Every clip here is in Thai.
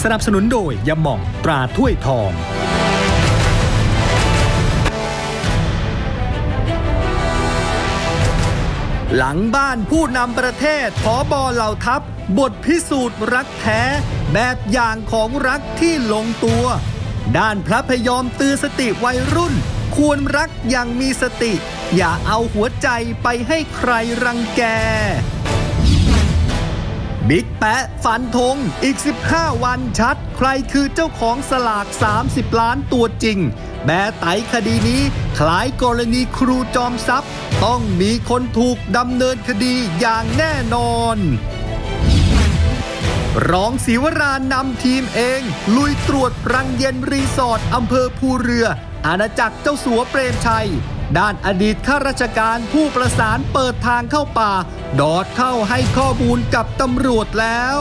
นับสนุนโดยยาหม่องตราถ้วยทองหลังบ้านผู้นำประเทศผบ.เหล่าทัพบทพิสูจน์รักแท้แบบอย่างของรักที่ลงตัวด้านพระพยอมเตือนสติวัยรุ่นควรรักอย่างมีสติอย่าเอาหัวใจไปให้ใครรังแกบิ๊กแปะฟันธงอีก15วันชัดใครคือเจ้าของสลาก30ล้านตัวจริงแม้ไต่คดีนี้คล้ายกรณีครูจอมทรัพย์ต้องมีคนถูกดำเนินคดีอย่างแน่นอนรองศิวรานำทีมเองลุยตรวจรังเย็นรีสอร์ทอำเภอภูเรืออาณาจักรเจ้าสัวเปรมชัยด้านอดีตข้าราชการผู้ประสานเปิดทางเข้าป่าดอดเข้าให้ข้อมูลกับตำรวจแล้ว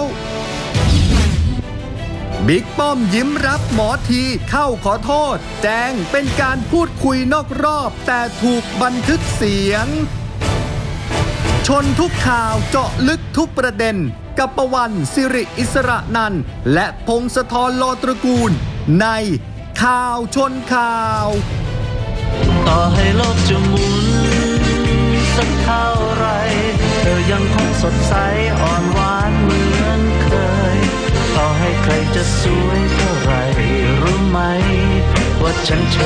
บิ๊กป้อมยิ้มรับหมอทีเข้าขอโทษแจ้งเป็นการพูดคุยนอกรอบแต่ถูกบันทึกเสียงชนทุกข่าวเจาะลึกทุกประเด็นกับประวันสิริอิสระนันท์และพงศธร โลตระกูลในข่าวชนข่าวต่อให้โลกจะหมุนสักเท่าไรเธอยังคงสดใสอ่อนหวานเหมือนเคยต่อให้ใครจะสวยเท่าไรรู้ไหมว่าฉันเฉ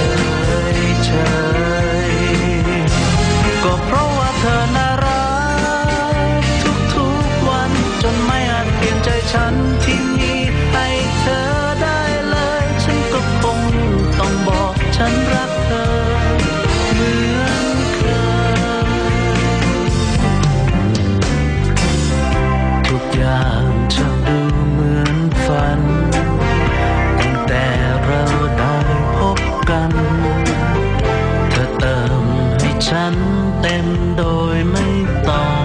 ยก็เพราะว่าเธอน่ารักทุกวันจนไม่อาจเปลี่ยนใจฉันที่มีให้เธอได้เลยฉันก็คงต้องบอกฉันรักเธอเหมือนเคยทุกอย่างจะดูเหมือนฝันตั้งแต่เราได้พบกันเธอเติมให้ฉันเต็มโดยไม่ต้อง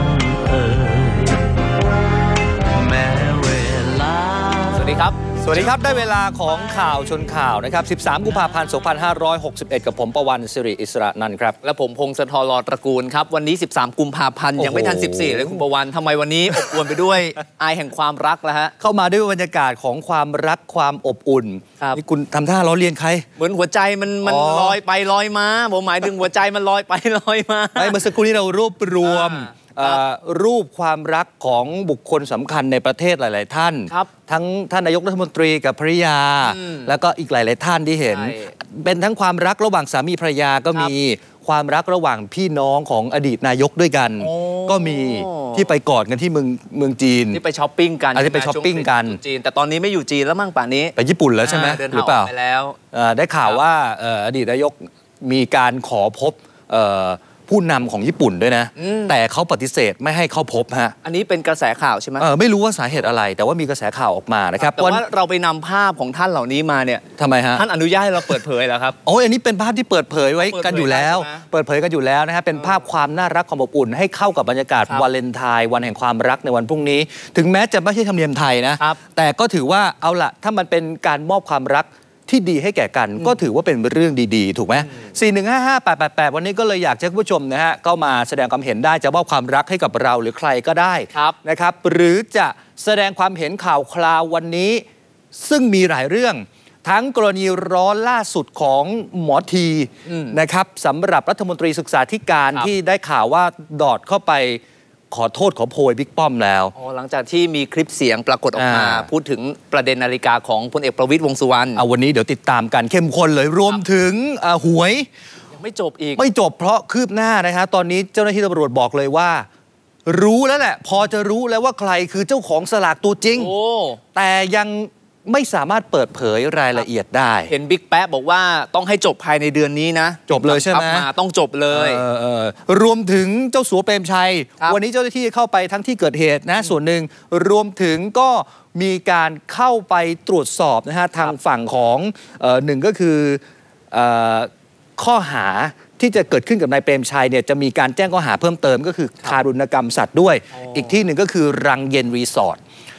แม้เวลาสวัสดีครับได้เวลาของข่าวชนข่าวนะครับ13กุมภาพันธ์2561กับผมประวันสิริอิสระนันท์ครับและผมพงศธร โลตระกูลครับวันนี้13กุมภาพันธ์ยังไม่ทัน14เลยคุณประวันทำไมวันนี้อบอวลไปด้วยอายแห่งความรักแล้วฮะเข้ามาด้วยบรรยากาศของความรักความอบอุ่นนี่คุณทำท่าล้อเลียนใครเหมือนหัวใจมันลอยไปลอยมาผมหมายถึงหัวใจมันลอยไปลอยมาเมื่อสักครู่นี้เรารวบรวมรูปความรักของบุคคลสำคัญในประเทศหลายๆท่านทั้งท่านนายกรัฐมนตรีกับภริยาแล้วก็อีกหลายๆท่านที่เห็นเป็นทั้งความรักระหว่างสามีภรรยาก็มีความรักระหว่างพี่น้องของอดีตนายกด้วยกันก็มีที่ไปกอดกันที่เมืองจีนที่ไปช้อปปิ้งกันที่ไปช้อปปิ้งกันจีนแต่ตอนนี้ไม่อยู่จีนแล้วมั่งป่านนี้ไปญี่ปุ่นแล้วใช่ไหมหรือเปล่าได้ข่าวว่าอดีตนายกมีการขอพบผู้นำของญี่ปุ่นด้วยนะแต่เขาปฏิเสธไม่ให้เข้าพบฮะอันนี้เป็นกระแสข่าวใช่ไหมไม่รู้ว่าสาเหตุอะไรแต่ว่ามีกระแสข่าวออกมานะครับแต่ว่าเราไปนำภาพของท่านเหล่านี้มาเนี่ยทำไมฮะท่านอนุญาตให้เราเปิดเผยแล้วครับอันนี้เป็นภาพที่เปิดเผยไว้กันอยู่แล้วเปิดเผยกันอยู่แล้วนะฮะเป็นภาพความน่ารักความอบอุ่นให้เข้ากับบรรยากาศวาเลนไทน์วันแห่งความรักในวันพรุ่งนี้ถึงแม้จะไม่ใช่ธรรมเนียมไทยนะแต่ก็ถือว่าเอาละถ้ามันเป็นการมอบความรักที่ดีให้แก่กันก็ถือว่าเป็นเรื่องดีๆถูกไหม4155888วันนี้ก็เลยอยากให้คุณผู้ชมนะฮะก็มาแสดงความเห็นได้จะมอบความรักให้กับเราหรือใครก็ได้นะครับหรือจะแสดงความเห็นข่าวคราววันนี้ซึ่งมีหลายเรื่องทั้งกรณีร้อนล่าสุดของหมอทีนะครับสำหรับรัฐมนตรีศึกษาธิการที่ได้ข่าวว่าดอดเข้าไปขอโทษขอโพยบิ๊กป้อมแล้วหลังจากที่มีคลิปเสียงปรากฏออกมาพูดถึงประเด็นนาฬิกาของพลเอกประวิตรวงษ์สุวรรณวันนี้เดี๋ยวติดตามกันเข้มข้นเลยรวมถึงหวยยังไม่จบอีกไม่จบเพราะคืบหน้านะฮะตอนนี้เจ้าหน้าที่ตำรวจบอกเลยว่ารู้แล้วแหละพอจะรู้แล้วว่าใครคือเจ้าของสลากตัวจริงแต่ยังไม่สามารถเปิดเผยรายละเอียดได้เห็นบิ๊กแป๊ะบอกว่าต้องให้จบภายในเดือนนี้นะจบเลยใช่ไหมต้องจบเลยรวมถึงเจ้าสัวเปรมชัยวันนี้เจ้าหน้าที่เข้าไปทั้งที่เกิดเหตุนะส่วนหนึ่งรวมถึงก็มีการเข้าไปตรวจสอบนะฮะทางฝั่งของหนึ่งก็คือข้อหาที่จะเกิดขึ้นกับนายเปรมชัยเนี่ยจะมีการแจ้งข้อหาเพิ่มเติมก็คือทารุณกรรมสัตว์ด้วยอีกที่หนึ่งก็คือรังเย็นรีสอร์ท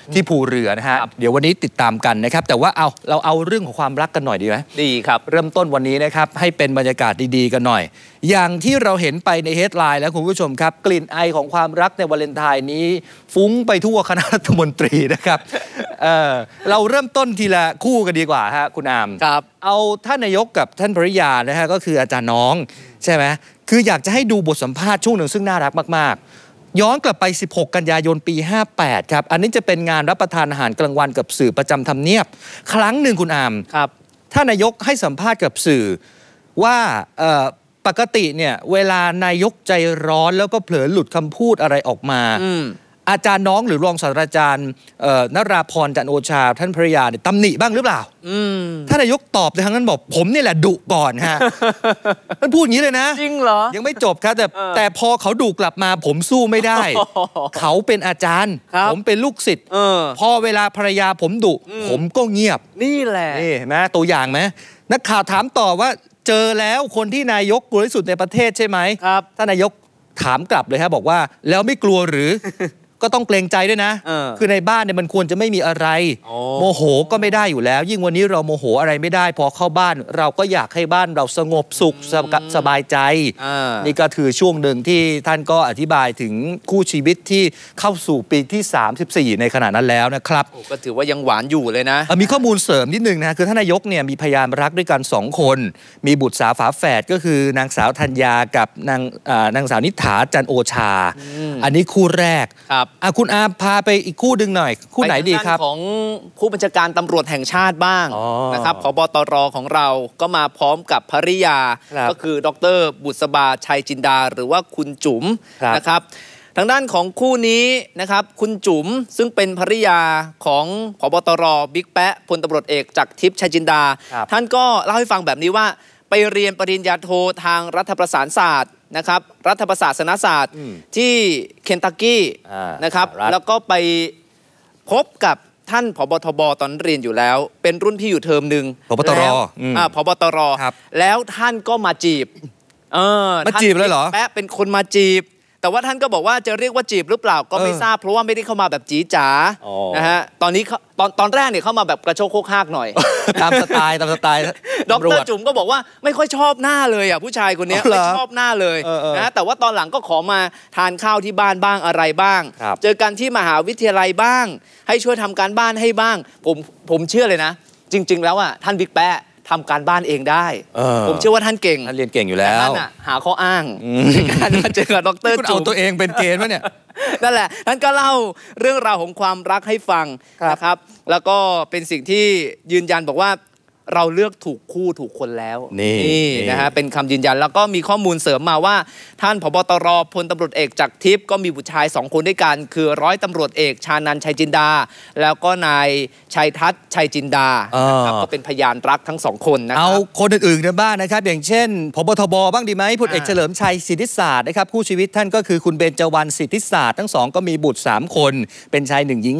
ที่ภูเรือนะฮะเดี๋ยววันนี้ติดตามกันนะครับแต่ว่าเราเอาเรื่องของความรักกันหน่อยดีไหมดีครับเริ่มต้นวันนี้นะครับให้เป็นบรรยากาศดีๆกันหน่อยอย่างที่เราเห็นไปในเฮดไลน์แล้วคุณผู้ชมครับกลิ่นไอของความรักในวาเลนไทน์นี้ฟุ้งไปทั่วคณะรัฐมนตรีนะครับเราเริ่มต้นทีละคู่กันดีกว่าฮะคุณอามครับเอาท่านนายกกับท่านภริยานะฮะก็คืออาจารย์น้องใช่ไหมคืออยากจะให้ดูบทสัมภาษณ์ช่วงหนึ่งซึ่งน่ารักมากๆย้อนกลับไป16 กันยายนปี58ครับอันนี้จะเป็นงานรับประทานอาหารกลางวันกับสื่อประจำทำเนียบครั้งหนึ่งคุณอามครับท่านนายกให้สัมภาษณ์กับสื่อว่าปกติเนี่ยเวลานายกใจร้อนแล้วก็เผลอหลุดคำพูดอะไรออกมาอาจารย์น้องหรือรองศาสตราจารย์นราพรจันทร์โอชาท่านภริยาเนี่ยตำหนิบ้างหรือเปล่าท่านนายกตอบในทางนั้นบอกผมนี่แหละดุก่อนฮะท่านพูดอย่างนี้เลยนะจริงเหรอยังไม่จบครับแต่พอเขาดุกลับมาผมสู้ไม่ได้ เขาเป็นอาจารย์ผมเป็นลูกศิษย์พอเวลาภรรยาผมดุผมก็เงียบนี่แหละนี่เห็นไหมตัวอย่างไหมนักข่าวถามต่อว่าเจอแล้วคนที่นายกกลัวที่สุดในประเทศใช่ไหมครับท่านนายกถามกลับเลยครับบอกว่าแล้วไม่กลัวหรือ ก็ต้องเกรงใจด้วยนะคือในบ้านเนี่ยมันควรจะไม่มีอะไรโมโหก็ไม่ได้อยู่แล้วยิ่งวันนี้เราโมโหอะไรไม่ได้พอเข้าบ้านเราก็อยากให้บ้านเราสงบสุขสบายใจนี่ก็คือช่วงหนึ่งที่ท่านก็อธิบายถึงคู่ชีวิตที่เข้าสู่ปีที่34ในขณะนั้นแล้วนะครับก็ถือว่ายังหวานอยู่เลยนะมีข้อมูลเสริมนิดนึงนะคือท่านนายกเนี่ยมีพยานรักด้วยกัน2 คนมีบุตรสาวฝาแฝดก็คือนางสาวธัญญากับนางสาวนิษฐาจันทร์โอชาอันนี้คู่แรกคุณอาพาไปอีกคู่ดึงหน่อยคู่ไหนดีครับของผู้บัญชาการตำรวจแห่งชาติบ้างนะครับผบ.ตร.ของเราก็มาพร้อมกับภริยาก็คือดร.บุษบาชัยจินดาหรือว่าคุณจุ๋มนะครับทางด้านของคู่นี้นะครับคุณจุ๋มซึ่งเป็นภริยาของผบ.ตร.บิ๊กแป๊ะพลตำรวจเอกจักรทิพย์ชัยจินดาท่านก็เล่าให้ฟังแบบนี้ว่าไปเรียนปริญญาโททางรัฐประศาสนศาสตร์นะครับรัฐประศาสนศาสตร์ที่เคนตักกี้นะครับแล้วก็ไปพบกับท่านผบ.ทบ.ตอนเรียนอยู่แล้วเป็นรุ่นพี่อยู่เทอมหนึ่งผบ.ตร. ผบ.ตร.แล้วท่านก็มาจีบมาจีบเลยเหรอแป๊ะเป็นคนมาจีบแต่ว่าท่านก็บอกว่าจะเรียกว่าจีบหรือเปล่าก็ไม่ทราบเพราะว่าไม่ได้เข้ามาแบบจีจ๋านะฮะตอนนี้ตอนแรกเนี่ยเข้ามาแบบกระโชกโคกฮากหน่อยตามสไตล์ดร.จุ๋มก็บอกว่าไม่ค่อยชอบหน้าเลยผู้ชายคนนี้ไม่ชอบหน้าเลยนะแต่ว่าตอนหลังก็ขอมาทานข้าวที่บ้านบ้างอะไรบ้างเจอกันที่มหาวิทยาลัยบ้างให้ช่วยทำการบ้านให้บ้างผมเชื่อเลยนะจริงๆแล้วท่านบิ๊กแป๊ะทำการบ้านเองได้ผมเชื่อว่าท่านเก่งท่านเรียนเก่งอยู่แล้วท่านหาข้ออ้างในการมาเจอกับดร.จุ๋มเอาตัวเองเป็นเกณฑ์วะเนี่ยนั่นแหละท่านก็เล่าเรื่องราวของความรักให้ฟังนะครับแล้วก็เป็นสิ่งที่ยืนยันบอกว่าเราเลือกถูกคู่ถูกคนแล้วนี่นะฮะเป็นคำยืนยันแล้วก็มีข้อมูลเสริมมาว่าท่านผบ.ตร.พลตำรวจเอกจักรทิพย์ก็มีบุตรชาย2 คนด้วยกันคือร้อยตำรวจเอกชานันท์ชัยจินดาแล้วก็นายชัยทัศน์ชัยจินดานะครับก็เป็นพยานรักทั้ง2 คนนะครับเอาคนอื่นๆกันบ้างนะครับอย่างเช่นผบ.ทบ.บ้างดีไหมพลเอกเฉลิมชัยสิทธิศาสตร์นะครับคู่ชีวิตท่านก็คือคุณเบญจวรรณสิทธิศาสตร์ทั้ง2ก็มีบุตร3 คนเป็นชาย1หญิง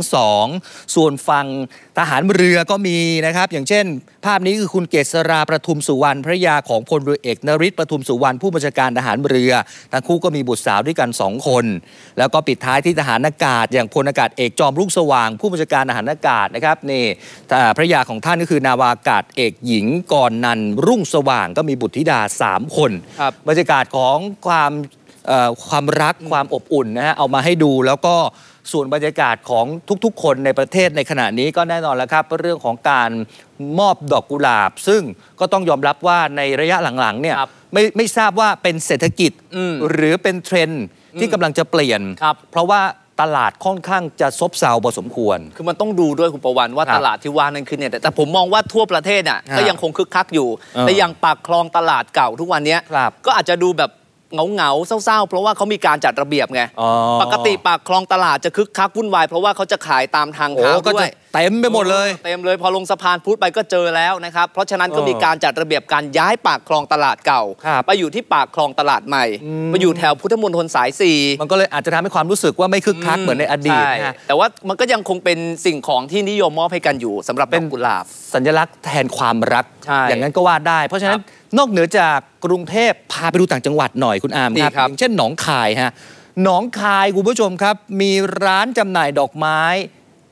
2ส่วนฝั่งทหารเรือก็มีนะครับอย่างเช่นภาพนี้คือคุณเกษราประทุมสุวรรณภริยาของพลเรือเอกนฤทธิ์ประทุมสุวรรณผู้บัญชาการทหารเรือทั้งคู่ก็มีบุตรสาวด้วยกัน2 คนแล้วก็ปิดท้ายที่ทหารอากาศอย่างพลอากาศเอกจอมรุ่งสว่างผู้บัญชาการทหารอากาศนะครับนี่ภริยาของท่านก็คือนาวาอากาศเอกหญิงกรนันท์รุ่งสว่างก็มีบุตรธิดา3 คนบรรยากาศของความรักความอบอุ่นนะฮะเอามาให้ดูแล้วก็ส่วนบรรยากาศของทุกๆคนในประเทศในขณะนี้ก็แน่นอนแล้วครับเรื่องของการมอบดอกกุหลาบซึ่งก็ต้องยอมรับว่าในระยะหลังๆเนี่ยไม่ทราบว่าเป็นเศรษฐกิจหรือเป็นเทรนด์ที่กำลังจะเปลี่ยนเพราะว่าตลาดค่อนข้างจะซบเซาพอสมควรคือมันต้องดูด้วยคุณประวันว่าตลาดที่ว่านั้นคือเนี่ยแต่ผมมองว่าทั่วประเทศน่ะก็ยังคงคึกคักอยู่แต่อย่างปากคลองตลาดเก่าทุกวันนี้ก็อาจจะดูแบบเหงาเศร้าๆเพราะว่าเขามีการจัดระเบียบไงปกติปากคลองตลาดจะคึกคักวุ่นวายเพราะว่าเขาจะขายตามทางเท้าด้วยเต็มไปหมดเลยเต็มเลยพอลงสะพานพุทธไปก็เจอแล้วนะครับเพราะฉะนั้นก็มีการจัดระเบียบการย้ายปากคลองตลาดเก่าไปอยู่ที่ปากคลองตลาดใหม่ไปอยู่แถวพุทธมณฑลสาย4 มันก็เลยอาจจะทำให้ความรู้สึกว่าไม่คึกคักเหมือนในอดีตนะแต่ว่ามันก็ยังคงเป็นสิ่งของที่นิยมมอบให้กันอยู่สำหรับดอกกุหลาบสัญลักษณ์แทนความรักอย่างนั้นก็ว่าได้เพราะฉะนั้นนอกเหนือจากกรุงเทพพาไปดูต่างจังหวัดหน่อยคุณอามครับอย่างเช่นหนองคายฮะหนองคายคุณผู้ชมครับมีร้านจำหน่ายดอกไม้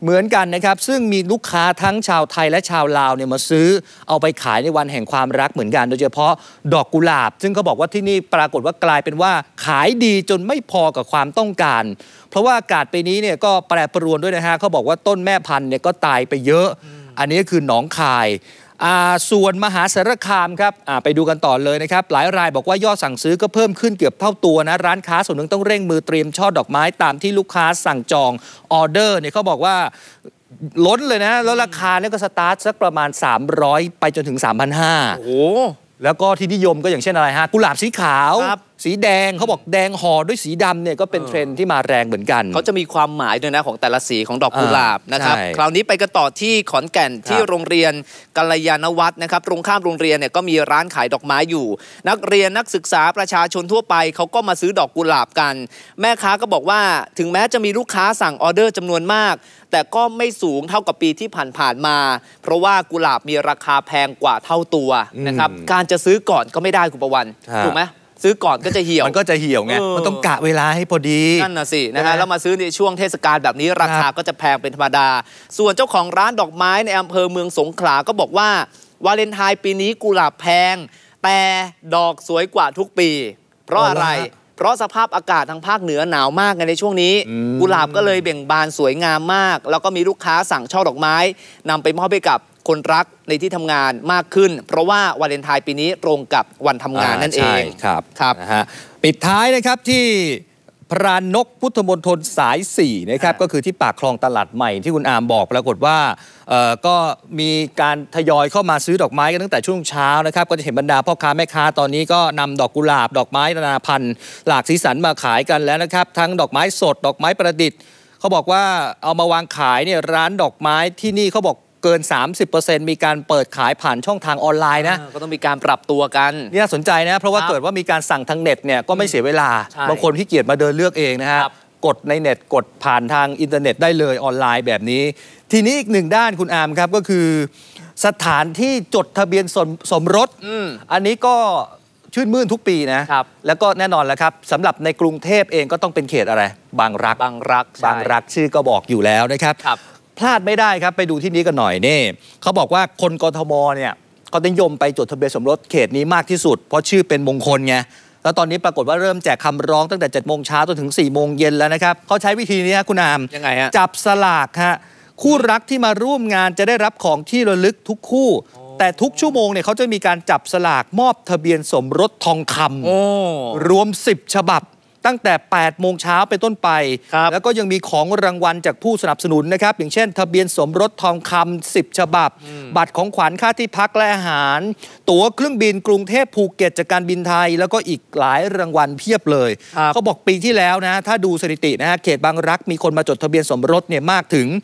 เหมือนกันนะครับซึ่งมีลูกค้าทั้งชาวไทยและชาวลาวเนี่ยมาซื้อเอาไปขายในวันแห่งความรักเหมือนกันโดยเฉพาะดอกกุหลาบซึ่งเขาบอกว่าที่นี่ปรากฏว่ากลายเป็นว่าขายดีจนไม่พอกับความต้องการเพราะว่าอากาศปีนี้เนี่ยก็แปรปรวนด้วยนะฮะเขาบอกว่าต้นแม่พันธุ์เนี่ยก็ตายไปเยอะอันนี้คือหนองคายส่วนมหาสารคามครับไปดูกันต่อเลยนะครับหลายรายบอกว่ายอดสั่งซื้อก็เพิ่มขึ้นเกือบเท่าตัวนะร้านค้าส่วนหนึ่งต้องเร่งมือเตรียมช่อดอกไม้ตามที่ลูกค้าสั่งจองออเดอร์เนี่ยเขาบอกว่าล้นเลยนะแล้วราคาเนี่ยก็สตาร์ทสักประมาณ300ไปจนถึง 3,500 โอ้โหแล้วก็ที่นิยมก็อย่างเช่นอะไรฮะกุหลาบสีขาวสีแดงเขาบอกแดงห่อด้วยสีดำเนี่ยก็เป็นเทรนด์ที่มาแรงเหมือนกันเขาจะมีความหมายด้วยนะของแต่ละสีของดอกกุหลาบนะครับคราวนี้ไปกันต่อที่ขอนแก่นที่โรงเรียนกัลยาณวัฒน์นะครับตรงข้ามโรงเรียนเนี่ยก็มีร้านขายดอกไม้อยู่นักเรียนนักศึกษาประชาชนทั่วไปเขาก็มาซื้อดอกกุหลาบกันแม่ค้าก็บอกว่าถึงแม้จะมีลูกค้าสั่งออเดอร์จำนวนมากแต่ก็ไม่สูงเท่ากับปีที่ผ่านๆมาเพราะว่ากุหลาบมีราคาแพงกว่าเท่าตัวนะครับการจะซื้อก่อนก็ไม่ได้คุณประวันถูกไหมซื้อก่อนก็จะเหี่ยวมันก็จะเหี่ยวไงมันต้องกะเวลาให้พอดีนั่นน่ะสินะฮะแล้วมาซื้อในช่วงเทศกาลแบบนี้ราคาก็จะแพงเป็นธรรมดาส่วนเจ้าของร้านดอกไม้ในอำเภอเมืองสงขลาก็บอกว่าวาเลนไทน์ปีนี้กุหลาบแพงแต่ดอกสวยกว่าทุกปีเพราะอะไรเพราะสภาพอากาศทางภาคเหนือหนาวมากในช่วงนี้กุหลาบก็เลยเบ่งบานสวยงามมากแล้วก็มีลูกค้าสั่งช่อดอกไม้นำไปมอบให้กับคนรักในที่ทำงานมากขึ้นเพราะว่าวาเลนไทน์ปีนี้ตรงกับวันทำงานนั่นเองครับนะฮะปิดท้ายนะครับที่พรานกพุทธมณฑลสาย4นะครับก็คือที่ปากคลองตลาดใหม่ที่คุณอามบอกปรากฏว่าก็มีการทยอยเข้ามาซื้อดอกไม้กันตั้งแต่ช่วงเช้านะครับก็จะเห็นบรรดาพ่อค้าแม่ค้าตอนนี้ก็นำดอกกุหลาบดอกไม้นานาพันธุ์หลากสีสันมาขายกันแล้วนะครับทั้งดอกไม้สดดอกไม้ประดิษฐ์เขาบอกว่าเอามาวางขายเนี่ยร้านดอกไม้ที่นี่เขาบอกเกิน 30% มีการเปิดขายผ่านช่องทางออนไลน์นะก็ต้องมีการปรับตัวกันนี่น่าสนใจนะเพราะว่าเกิดว่ามีการสั่งทางเน็ตเนี่ยก็ไม่เสียเวลาบางคนขี้เกียจมาเดินเลือกเองนะฮะกดในเน็ตกดผ่านทางอินเทอร์เน็ตได้เลยออนไลน์แบบนี้ทีนี้อีกหนึ่งด้านคุณอามครับก็คือสถานที่จดทะเบียนสมรสอันนี้ก็ชื่นมื่นทุกปีนะแล้วก็แน่นอนแล้วครับสำหรับในกรุงเทพเองก็ต้องเป็นเขตอะไรบางรักชื่อก็บอกอยู่แล้วนะครับพลาดไม่ได้ครับไปดูที่นี้กันหน่อยนี่เขาบอกว่าคนกทมเนี่ยเขานิยมไปจดทะเบียนสมรสเขตนี้มากที่สุดเพราะชื่อเป็นมงคลไงแล้วตอนนี้ปรากฏว่าเริ่มแจกคำร้องตั้งแต่7 โมงเช้าจนถึง4 โมงเย็นแล้วนะครับเขาใช้วิธีนี้คุณอามยังไงฮะจับสลากฮะคู่รักที่มาร่วมงานจะได้รับของที่ระลึกทุกคู่แต่ทุกชั่วโมงเนี่ยเขาจะมีการจับสลากมอบทะเบียนสมรสทองคำรวม10 ฉบับตั้งแต่8 โมงเช้าเป็นต้นไปแล้วก็ยังมีของรางวัลจากผู้สนับสนุนนะครับอย่างเช่นทะเบียนสมรสทองคำ10 ฉบับบัตรของขวัญค่าที่พักและอาหารตั๋วเครื่องบินกรุงเทพภูเก็ตจากการบินไทยแล้วก็อีกหลายรางวัลเพียบเลยเขาบอกปีที่แล้วนะถ้าดูสถิตินะฮะเขตบางรักมีคนมาจดทะเบียนสมรสเนี่ยมากถึง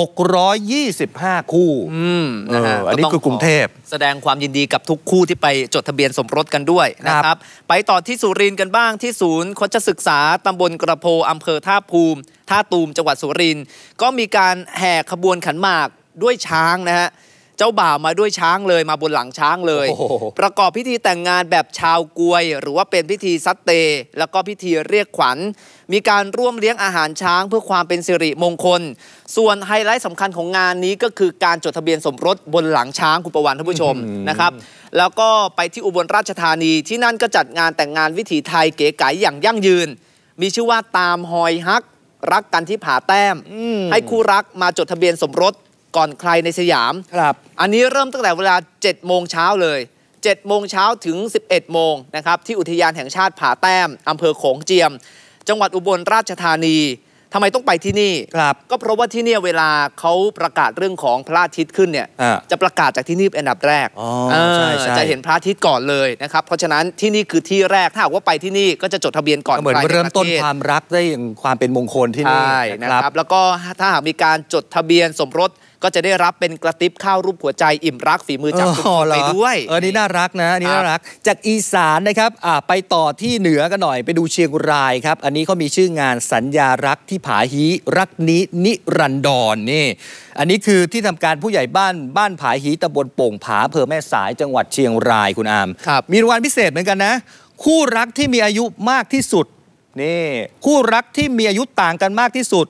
625 คู่อันนี้คือกรุงเทพแสดงความยินดีกับทุกคู่ที่ไปจดทะเบียนสมรสกันด้วยนะครับไปต่อที่สุรินทร์กันบ้างที่ศูนย์โฆษศึกษาตำบลกระโพอำเภอท่าตูมจังหวัดสุรินทร์ก็มีการแห่ขบวนขันหมากด้วยช้างนะฮะเจ้าบ่าวมาด้วยช้างเลยมาบนหลังช้างเลยประกอบพิธีแต่งงานแบบชาวกวยหรือว่าเป็นพิธีซัดเตแล้วก็พิธีเรียกขวัญมีการร่วมเลี้ยงอาหารช้างเพื่อความเป็นสิริมงคลส่วนไฮไลท์สำคัญของงานนี้ก็คือการจดทะเบียนสมรสบนหลังช้างคุณประวันท่านผู้ชมนะครับแล้วก็ไปที่อุบลราชธานีที่นั่นก็จัดงานแต่งงานวิถีไทยเก๋ไก๋อย่างยั่งยืนมีชื่อว่าตามหอยฮักรักกันที่ผาแต้มให้คู่รักมาจดทะเบียนสมรสก่อนใครในสยามอันนี้เริ่มตั้งแต่เวลา7 โมงเช้าเลย7 โมงเช้าถึง11 โมงนะครับที่อุทยานแห่งชาติผาแต้มอำเภอโขงเจียมจังหวัดอุบลราชธานีทำไมต้องไปที่นี่ก็เพราะว่าที่นี่เวลาเขาประกาศเรื่องของพระอาทิตย์ขึ้นเนี่ยจะประกาศจากที่นี่เป็นอันดับแรกจะเห็นพระอาทิตย์ก่อนเลยนะครับเพราะฉะนั้นที่นี่คือที่แรกถ้าหากว่าไปที่นี่ก็จะจดทะเบียนก่อนเหมือนเริ่มต้นความรักได้อย่างความเป็นมงคลที่นี่นะครับแล้วก็ถ้าหากมีการจดทะเบียนสมรสก็จะได้รับเป็นกระติบข้าวรูปหัวใจอิ่มรักฝีมือจากคุณไปด้วยนี่น่ารักนะนี่น่ารักจากอีสานนะครับไปต่อที่เหนือกันหน่อยไปดูเชียงรายครับอันนี้เขามีชื่องานสัญญารักที่ผาฮีรักนี้นิรันดรนี่อันนี้คือที่ทำการผู้ใหญ่บ้านผาฮีตำบลโป่งผาอำเภอแม่สายจังหวัดเชียงรายคุณอามมีรางวัลพิเศษเหมือนกันนะคู่รักที่มีอายุมากที่สุดนี่คู่รักที่มีอายุต่างกันมากที่สุด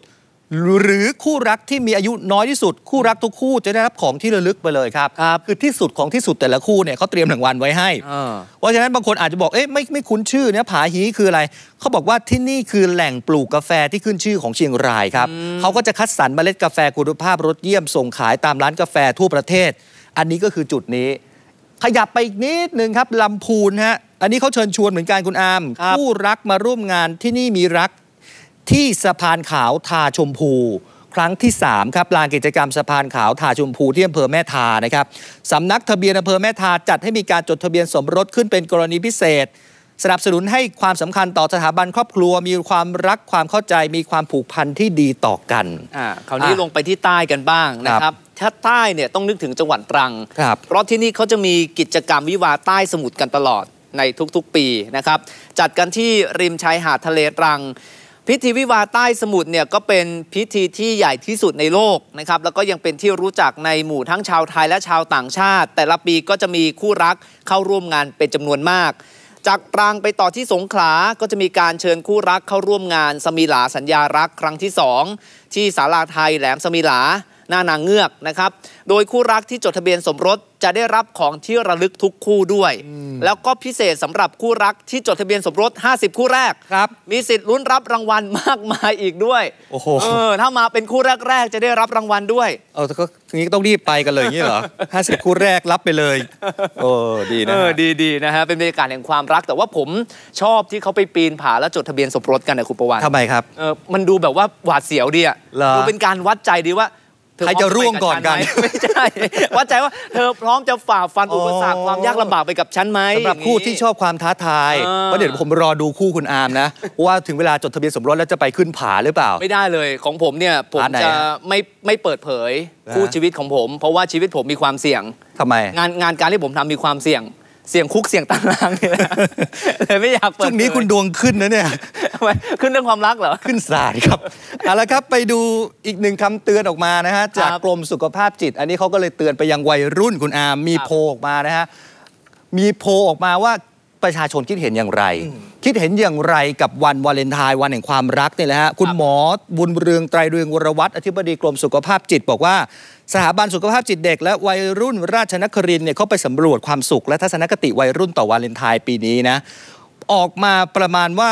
หรือคู่รักที่มีอายุน้อยที่สุดคู่รักทุกคู่จะได้รับของที่ระลึกไปเลยครับคือที่สุดของที่สุดแต่ละคู่เนี่ยเขาเตรียมรางวัลไว้ให้เพราะฉะนั้นบางคนอาจจะบอกไม่คุ้นชื่อเนี่ยผาฮีคืออะไรเขาบอกว่าที่นี่คือแหล่งปลูกกาแฟที่ขึ้นชื่อของเชียงรายครับเขาก็จะคัดสรรเมล็ดกาแฟคุณภาพรสเยี่ยมส่งขายตามร้านกาแฟทั่วประเทศอันนี้ก็คือจุดนี้ขยับไปอีกนิดนึงครับลำพูนฮะอันนี้เขาเชิญชวนเหมือนกันคุณอามคู่รักมาร่วมงานที่นี่มีรักที่สะพานขาวทาชมพูครั้งที่3ครับลานกิจกรรมสะพานขาวทาชมพูที่อำเภอแม่ทานะครับสำนักทะเบียนอำเภอแม่ทาจัดให้มีการจดทะเบียนสมรสขึ้นเป็นกรณีพิเศษสนับสนุนให้ความสำคัญต่อสถาบันครอบครัวมีความรักความเข้าใจมีความผูกพันที่ดีต่อกันคราวนี้ลงไปที่ใต้กันบ้างนะครับถ้าใต้เนี่ยต้องนึกถึงจังหวัดตรังเพราะที่นี่เขาจะมีกิจกรรมวิวาใต้สมุทรกันตลอดในทุกๆปีนะครับจัดกันที่ริมชายหาดทะเลตรังพิธีวิวาใต้สมุทรเนี่ยก็เป็นพิธีที่ใหญ่ที่สุดในโลกนะครับแล้วก็ยังเป็นที่รู้จักในหมู่ทั้งชาวไทยและชาวต่างชาติแต่ละปีก็จะมีคู่รักเข้าร่วมงานเป็นจำนวนมากจากตรังไปต่อที่สงขลาก็จะมีการเชิญคู่รักเข้าร่วมงานสมิหลาสัญญารักครั้งที่2ที่ศาลาไทยแหลมสมิหลาหน้านางเงือกนะครับโดยคู่รักที่จดทะเบียนสมรสจะได้รับของที่ระลึกทุกคู่ด้วยแล้วก็พิเศษสำหรับคู่รักที่จดทะเบียนสมรส50คู่แรกมีสิทธิ์ลุ้นรับรางวัลมากมายอีกด้วยโอ้โหถ้ามาเป็นคู่แรกๆจะได้รับรางวัลด้วยก็อย่างนี้ต้องรีบไปกันเลยอย่างนี้เหรอ50คู่แรกรับไปเลยดีนะดีนะฮะเป็นบรรยากาศแห่งความรักแต่ว่าผมชอบที่เขาไปปีนผาแล้วจดทะเบียนสมรสกันนะคุณประวัติทำไมครับมันดูแบบว่าหวาดเสียวดีอ่ะดูเป็นการวัดใจดีว่าใครจะร่วงก่อนกันไม่ใช่วัดใจว่าเธอพร้อมจะฝ่าฟันอุปสรรคความยากลำบากไปกับฉันไหมสำหรับคู่ที่ชอบความท้าทายเพราะเดี๋ยวผมรอดูคู่คุณอาร์มนะว่าถึงเวลาจดทะเบียนสมรสแล้วจะไปขึ้นผาหรือเปล่าไม่ได้เลยของผมเนี่ยผมจะไม่เปิดเผยคู่ชีวิตของผมเพราะว่าชีวิตผมมีความเสี่ยงทำไมงานการที่ผมทำมีความเสี่ยงคุกเสี่ยงตารางเลยไม่อยากเปิดช่วงนี้คุณดวงขึ้นนะเนี่ยทำไมขึ้นเรื่องความรักเหรอขึ้นศาลครับเอาละครับไปดูอีกหนึ่งคำเตือนออกมานะฮะจากกรมสุขภาพจิตอันนี้เขาก็เลยเตือนไปยังวัยรุ่นคุณอาร์มมีโพลออกมานะฮะมีโพลออกมาว่าประชาชนคิดเห็นอย่างไรกับวันวาเลนไทน์วันแห่งความรักเนี่ยแหละฮะคุณหมอบุญเรืองไตรเรืองวรวัฒน์อธิบดีกรมสุขภาพจิตบอกว่าสถาบันสุขภาพจิตเด็กและวัยรุ่นราชนครินทร์เนี่ยเขาไปสำรวจความสุขและทัศนคติวัยรุ่นต่อวาเลนไทน์ปีนี้นะออกมาประมาณว่า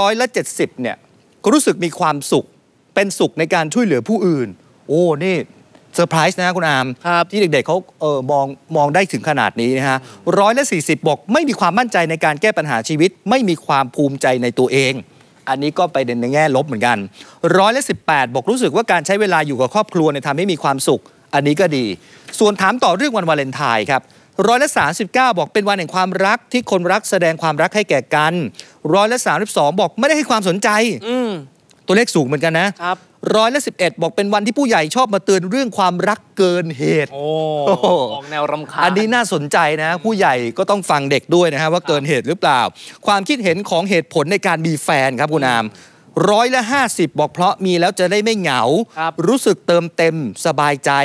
70%เนี่ยก็รู้สึกมีความสุขเป็นสุขในการช่วยเหลือผู้อื่นโอ้นี่เซอร์ไพรส์นะคุณอาร์มที่เด็กๆเขามองได้ถึงขนาดนี้นะฮะ40%บอกไม่มีความมั่นใจในการแก้ปัญหาชีวิตไม่มีความภูมิใจในตัวเองอันนี้ก็ไปในแง่ลบเหมือนกัน18%บอกรู้สึกว่าการใช้เวลาอยู่กับครอบครัวเนี่ยทำให้มีความสุขอันนี้ก็ดีส่วนถามต่อเรื่องวันวาเลนไทน์ครับ39%บอกเป็นวันแห่งความรักที่คนรักแสดงความรักให้แก่กัน32%บอกไม่ได้ให้ความสนใจตัวเลขสูงเหมือนกันนะ11%บอกเป็นวันที่ผู้ใหญ่ชอบมาเตือนเรื่องความรักเกินเหตุออกแนวรำคาญอันนี้น่าสนใจนะผู้ใหญ่ก็ต้องฟังเด็กด้วยนะฮะว่าเกินเหตุหรือเปล่าความคิดเห็นของเหตุผลในการมีแฟนครับคุณอาม50%บอกเพราะมีแล้วจะได้ไม่เหงารู้สึกเติมเต็มสบายใจ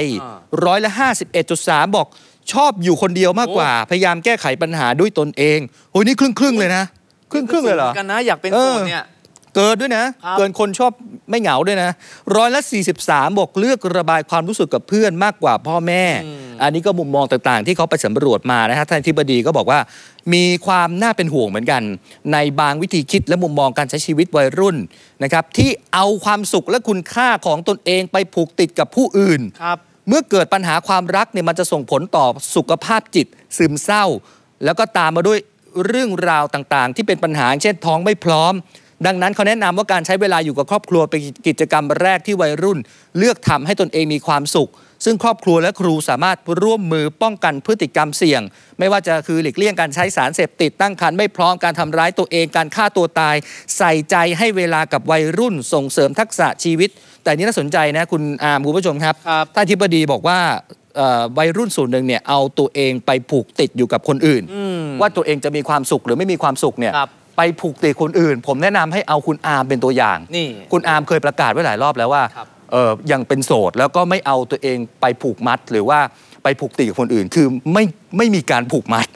51.3%บอกชอบอยู่คนเดียวมากกว่าพยายามแก้ไขปัญหาด้วยตนเองโอ้ยนี่ครึ่งเลยนะครึ่งเลยเหรอกันนะอยากเป็นโสดเนี่ยเกินด้วยนะเกินคนชอบไม่เหงาด้วยนะ43%บอกเลือกระบายความรู้สึกกับเพื่อนมากกว่าพ่อแม่อันนี้ก็มุมมองต่างๆที่เขาไปสำรวจมานะฮะท่านอธิบดีก็บอกว่ามีความน่าเป็นห่วงเหมือนกันในบางวิธีคิดและมุมมองการใช้ชีวิตวัยรุ่นนะครับที่เอาความสุขและคุณค่าของตนเองไปผูกติดกับผู้อื่นเมื่อเกิดปัญหาความรักเนี่ยมันจะส่งผลต่อสุขภาพจิตซึมเศร้าแล้วก็ตามมาด้วยเรื่องราวต่างๆที่เป็นปัญหาเช่นท้องไม่พร้อมดังนั้นเขาแนะนำว่าการใช้เวลาอยู่กับครอบครัวเป็นกิจกรรมแรกที่วัยรุ่นเลือกทำให้ตนเองมีความสุขซึ่งครอบครัวและครูสามารถร่วมมือป้องกันพฤติกรรมเสี่ยงไม่ว่าจะคือหลีกเลี่ยงการใช้สารเสพติดตั้งครรภ์ไม่พร้อมการทำร้ายตัวเองการฆ่าตัวตายใส่ใจให้เวลากับวัยรุ่นส่งเสริมทักษะชีวิตแต่นี่น่าสนใจนะคุณอาร์มคุณผู้ชมครับท่านอธิบดีบอกว่าวัยรุ่นส่วนหนึ่งเนี่ยเอาตัวเองไปผูกติดอยู่กับคนอื่นว่าตัวเองจะมีความสุขหรือไม่มีความสุขเนี่ยไปผูกติดคนอื่นผมแนะนำให้เอาคุณอาร์มเป็นตัวอย่างคุณอาร์มเคยประกาศไว้หลายรอบแล้วว่ายังเป็นโสดแล้วก็ไม่เอาตัวเองไปผูกมัดหรือว่าไปผูกติดกับคนอื่นคือไม่มีการผูกมัด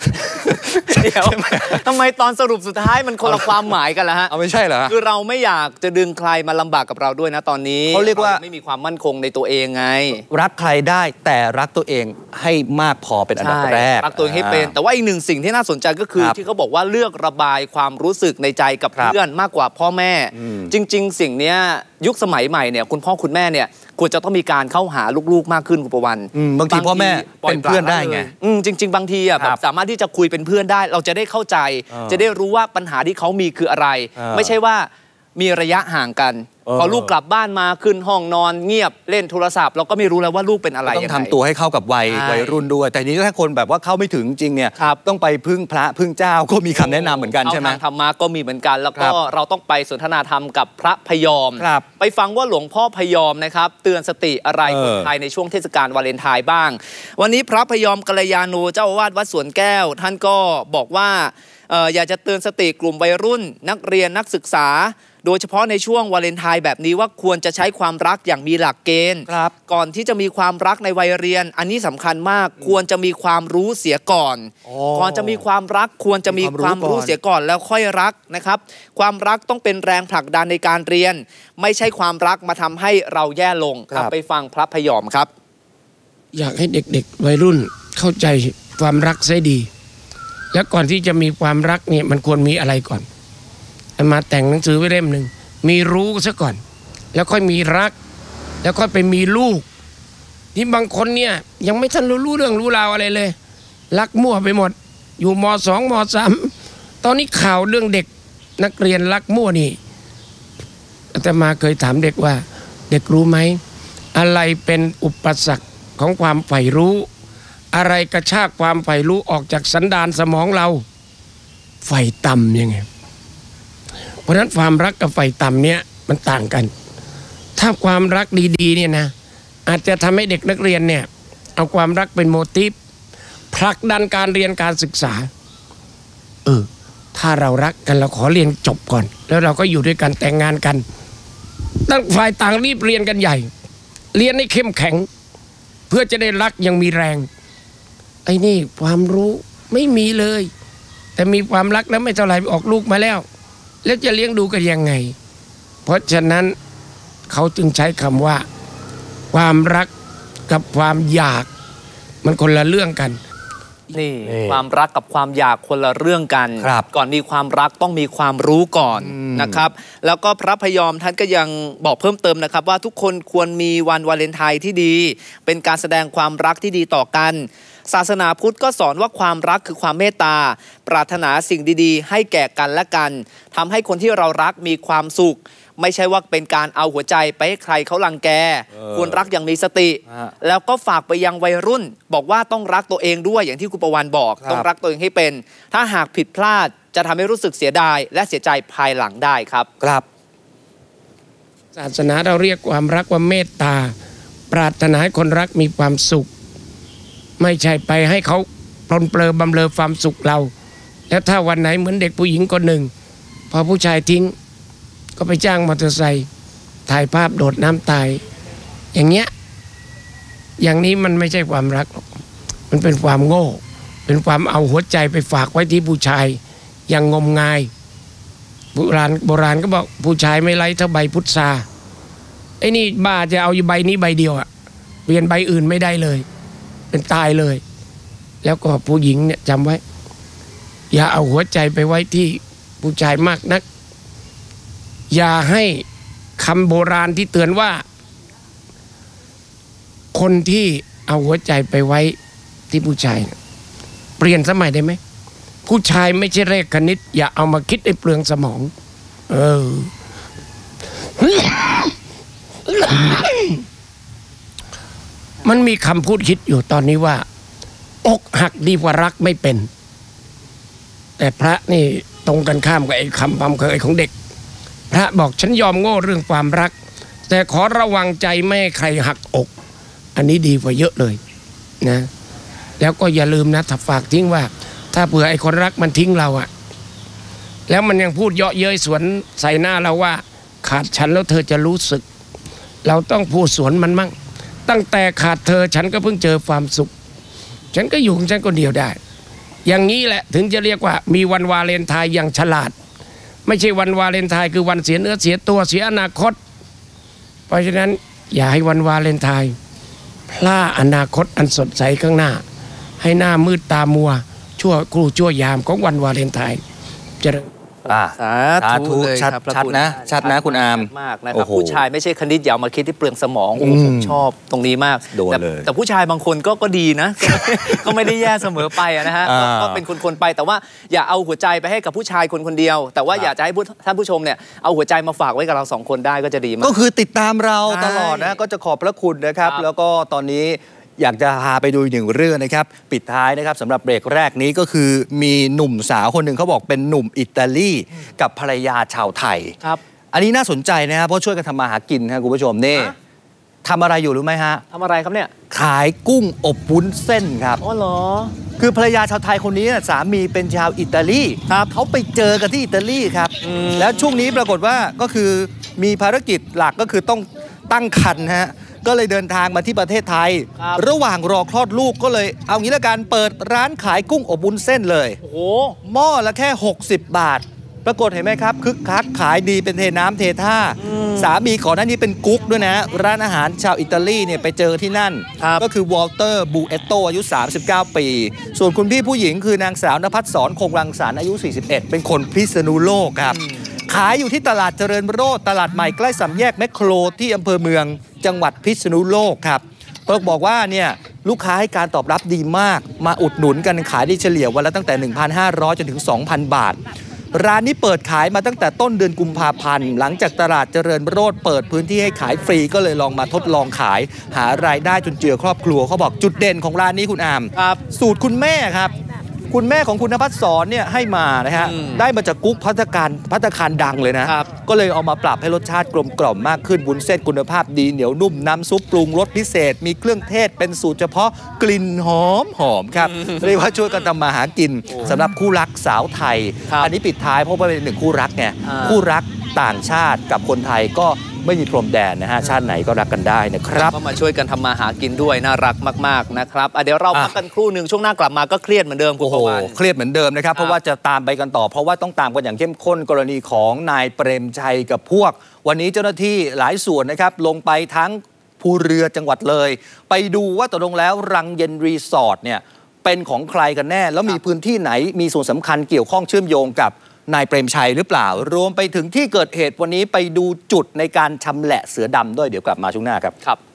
เดี๋ยวทำไมตอนสรุปสุดท้ายมันคนละความหมายกันล่ะฮะเอาไม่ใช่เหรอคือเราไม่อยากจะดึงใครมาลำบากกับเราด้วยนะตอนนี้เขาเรียกว่าไม่มีความมั่นคงในตัวเองไงรักใครได้แต่รักตัวเองให้มากพอเป็นอันดับแรกรักตัวเองให้เป็นแต่ว่าอีกหนึ่งสิ่งที่น่าสนใจก็คือที่เขาบอกว่าเลือกระบายความรู้สึกในใจกับเพื่อนมากกว่าพ่อแม่จริงๆสิ่งนี้ยุคสมัยใหม่เนี่ยคุณพ่อคุณแม่เนี่ยควรจะต้องมีการเข้าหาลูกๆมากขึ้นคุณประวันบางทีพ่อแม่เป็นเพื่อนได้ไงจริงๆบางทีอ่ะแบบสามารถที่จะคุยเป็นเพื่อนได้เราจะได้เข้าใจจะได้รู้ว่าปัญหาที่เขามีคืออะไรไม่ใช่ว่ามีระยะห่างกันพอลูกกลับบ้านมาขึ้นห้องนอนเงียบเล่นโทรศัพท์เราก็ไม่รู้แล้วว่าลูกเป็นอะไรต้องทำตัวให้เข้ากับวัยรุ่นด้วยแต่นี้ถ้าคนแบบว่าเข้าไม่ถึงจริงเนี่ยต้องไปพึ่งพระพึ่งเจ้าก็มีคำแนะนำเหมือนกันใช่ไหมธรรมะก็มีเหมือนกันแล้วก็เราต้องไปสนทนาธรรมกับพระพยอมไปฟังว่าหลวงพ่อพยอมนะครับเตือนสติอะไรคนไทยในช่วงเทศกาลวาเลนไทน์บ้างวันนี้พระพยอมกัลยาโนเจ้าอาวาสวัดสวนแก้วท่านก็บอกว่าอยากจะเตือนสติกลุ่มวัยรุ่นนักเรียนนักศึกษาโดยเฉพาะในช่วงวาเลนไทน์แบบนี้ว่าควรจะใช้ความรักอย่างมีหลักเกณฑ์ก่อนที่จะมีความรักในวัยเรียนอันนี้สำคัญมากควรจะมีความรู้เสียก่อนก่อนจะมีความรักควรจะมีความรู้เสียก่อนแล้วค่อยรักนะครับความรักต้องเป็นแรงผลักดันในการเรียนไม่ใช่ความรักมาทำให้เราแย่ลงไปฟังพระพยอมครับอยากให้เด็กๆวัยรุ่นเข้าใจความรักซะดีและก่อนที่จะมีความรักเนี่ยมันควรมีอะไรก่อนมาแต่งหนังสือไว้เล่มหนึ่งมีรู้ซะก่อนแล้วค่อยมีรักแล้วค่อยไปมีลูกที่บางคนเนี่ยยังไม่ทันรู้เรื่องรู้ราวอะไรเลยรักมั่วไปหมดอยู่ม.2 ม.3 ตอนนี้ข่าวเรื่องเด็กนักเรียนรักมั่วนี่อาตมาเคยถามเด็กว่าเด็กรู้ไหมอะไรเป็นอุปสรรคของความใฝ่รู้อะไรกระชากความใฝ่รู้ออกจากสันดานสมองเราไฟต่ำยังไงเพราะฉะนั้นความรักกับไฟต่ำเนี่ยมันต่างกันถ้าความรักดีๆเนี่ยนะอาจจะทำให้เด็กนักเรียนเนี่ยเอาความรักเป็นโมทีฟผลักดันการเรียนการศึกษาถ้าเรารักกันเราขอเรียนจบก่อนแล้วเราก็อยู่ด้วยกันแต่งงานกันตั้งฝ่ายต่างรีบเรียนกันใหญ่เรียนให้เข้มแข็งเพื่อจะได้รักยังมีแรงไอ้นี่ความรู้ไม่มีเลยแต่มีความรักแล้วไม่เท่าไหร่ออกลูกมาแล้วจะเลี้ยงดูกันยังไงเพราะฉะนั้นเขาจึงใช้คำว่าความรักกับความอยากมันคนละเรื่องกันนี่ความรักกับความอยากคนละเรื่องกันก่อนมีความรักต้องมีความรู้ก่อนนะครับแล้วก็พระพยอมท่านก็ยังบอกเพิ่มเติมนะครับว่าทุกคนควรมีวันวาเลนไทน์ที่ดีเป็นการแสดงความรักที่ดีต่อกันศาสนาพุทธก็สอนว่าความรักคือความเมตตาปรารถนาสิ่งดีๆให้แก่กันและกันทำให้คนที่เรารักมีความสุขไม่ใช่ว่าเป็นการเอาหัวใจไปให้ใครเขารังแกควรรักอย่างมีสติแล้วก็ฝากไปยังวัยรุ่นบอกว่าต้องรักตัวเองด้วยอย่างที่คุณประวันบอกต้องรักตัวเองให้เป็นถ้าหากผิดพลาดจะทำให้รู้สึกเสียดายและเสียใจภายหลังได้ครับศาสนาเราเรียกความรักว่าเมตตาปรารถนาให้คนรักมีความสุขไม่ใช่ไปให้เขาปลนเปลือบำเรอความสุขเราแล้วถ้าวันไหนเหมือนเด็กผู้หญิงคนหนึ่งพอผู้ชายทิ้งก็ไปจ้างมอเตอร์ไซค์ถ่ายภาพโดดน้ำตายอย่างเงี้ยอย่างนี้มันไม่ใช่ความรักหรอกมันเป็นความโง่เป็นความเอาหัวใจไปฝากไว้ที่ผู้ชายอย่างงมงายโบราณก็บอกผู้ชายไม่ไร้เท่าใบพุทราไอ้นี่บ้าจะเอาอยู่ใบนี้ใบเดียวอะเปลี่ยนใบอื่นไม่ได้เลยเป็นตายเลยแล้วก็ผู้หญิงเนี่ยจำไว้อย่าเอาหัวใจไปไว้ที่ผู้ชายมากนักอย่าให้คำโบราณที่เตือนว่าคนที่เอาหัวใจไปไว้ที่ผู้ชายเปลี่ยนสมัยได้ไหมผู้ชายไม่ใช่เลขคณิตอย่าเอามาคิดให้เปลืองสมองมันมีคำพูดคิดอยู่ตอนนี้ว่าอกหักดีกว่ารักไม่เป็นแต่พระนี่ตรงกันข้ามกับไอ้คำความเคยของเด็กพระบอกฉันยอมโง่เรื่องความรักแต่ขอระวังใจไม่ให้ใครหักอกอันนี้ดีกว่าเยอะเลยนะแล้วก็อย่าลืมนะถ้าฝากทิ้งว่าถ้าเผื่อไอ้คนรักมันทิ้งเราอะแล้วมันยังพูดเยาะเย้ยสวนใส่หน้าเราว่าขาดฉันแล้วเธอจะรู้สึกเราต้องพูดสวนมันมั่งตั้งแต่ขาดเธอฉันก็เพิ่งเจอความสุขฉันก็อยู่ของฉันคนเดียวได้อย่างนี้แหละถึงจะเรียกว่ามีวันวาเลนไทน์อย่างฉลาด ไม่ใช่วันวาเลนไทน์คือวันเสียเนื้อเสียตัวเสียอนาคต เพราะฉะนั้นอย่าให้วันวาเลนไทน์พลาดอนาคตอันสดใสข้างหน้าให้หน้ามืดตามัวชั่วครู่ชั่วยามของวันวาเลนไทน์เจริญสาธุเลยครับชัดนะชัดนะคุณอามมากนะครับผู้ชายไม่ใช่คณิตอย่ามาคิดที่เปลืองสมองผมชอบตรงนี้มากแต่ผู้ชายบางคนก็ดีนะ ก็ไม่ได้แย่เสมอไปนะฮะก็เป็นคนๆไปแต่ว่าอย่าเอาหัวใจไปให้กับผู้ชายคนเดียวแต่ว่าอยากจะให้ท่านผู้ชมเนี่ยเอาหัวใจมาฝากไว้กับเรา2 คนได้ก็จะดีมากก็คือติดตามเราตลอดนะก็จะขอบพระคุณนะครับแล้วก็ตอนนี้อยากจะพาไปดูอีกหนึ่งเรื่องนะครับปิดท้ายนะครับสำหรับเบรกแรกนี้ก็คือมีหนุ่มสาวคนหนึ่งเขาบอกเป็นหนุ่มอิตาลีกับภรรยาชาวไทยครับอันนี้น่าสนใจนะครับเพราะช่วยกันทำมาหากินครับคุณผู้ชมนี่ทำอะไรอยู่รู้ไหมฮะทำอะไรครับเนี่ยขายกุ้งอบวุ้นเส้นครับอ๋อเหรอคือภรรยาชาวไทยคนนี้สามีเป็นชาวอิตาลีครับเขาไปเจอกันที่อิตาลีครับแล้วช่วงนี้ปรากฏว่าก็คือมีภารกิจหลักก็คือต้องตั้งครรภ์ฮะก็เลยเดินทางมาที่ประเทศไทยระหว่างรอคลอดลูกก็เลยเอางี้ละกันเปิดร้านขายกุ้งอบวุ้นเส้นเลยโอ้โหหม้อละแค่60 บาทปรากฏเห็นไหมครับคึกคักขายดีเป็นเทน้ำเทท่าสามีก่อนหน้านี้เป็นกุ๊กด้วยนะร้านอาหารชาวอิตาลีเนี่ยไปเจอที่นั่นก็คือวอลเตอร์บูเอตโตอายุ39 ปีส่วนคุณพี่ผู้หญิงคือนางสาวนภัสสรคงรังสรรค์อายุ41เป็นคนพิษณุโลกครับขายอยู่ที่ตลาดเจริญโรจน์ตลาดใหม่ใกล้สามแยกแมคโครที่อำเภอเมืองจังหวัดพิษณุโลกครับเปิกบอกว่าเนี่ยลูกค้าให้การตอบรับดีมากมาอุดหนุนกันขายได้เฉลี่ยวันละตั้งแต่ 1,500 จนถึง 2,000 บาทร้านนี้เปิดขายมาตั้งแต่ต้นเดือนกุมภาพันธ์หลังจากตลาดเจริญโรจน์เปิดพื้นที่ให้ขายฟรีก็เลยลองมาทดลองขายหารายได้จนเจือครอบครัวเขาบอกจุดเด่นของร้านนี้คุณอามสูตรคุณแม่ครับคุณแม่ของคุณนภัสสรเนี่ยให้มานะฮะได้มาจากกุ๊กภัตตาคารดังเลยนะก็เลยเอามาปรับให้รสชาติกลมกล่อมมากขึ้นวุ้นเส้นคุณภาพดีเหนียวนุ่มน้ำซุปปรุงรสพิเศษมีเครื่องเทศเป็นสูตรเฉพาะกลิ่นหอมครับเรียกว่าช่วยกันทำมาหากินสำหรับคู่รักสาวไทยอันนี้ปิดท้ายเพราะว่าเป็นหนึ่งคู่รักไงคู่รักต่างชาติกับคนไทยก็ไม่มีพรมแดนนะฮะชาติไหนก็รักกันได้นะครับก็มาช่วยกันทำมาหากินด้วยน่ารักมากๆนะครับเดี๋ยวเราพักกันครู่หนึ่งช่วงหน้ากลับมาก็เครียดเหมือนเดิมคุณประวันเครียดเหมือนเดิมนะครับเพราะว่าจะตามไปกันต่อเพราะว่าต้องตามกันอย่างเข้มข้นกรณีของนายเปรมชัยกับพวกวันนี้เจ้าหน้าที่หลายส่วนนะครับลงไปทั้งภูเรือจังหวัดเลยไปดูว่าตกลงแล้วรังเย็นรีสอร์ทเนี่ยเป็นของใครกันแน่แล้วมีพื้นที่ไหนมีส่วนสำคัญเกี่ยวข้องเชื่อมโยงกับนายเปรมชัยหรือเปล่ารวมไปถึงที่เกิดเหตุวันนี้ไปดูจุดในการชำแหละเสือดำด้วยเดี๋ยวกลับมาช่วงหน้าครับ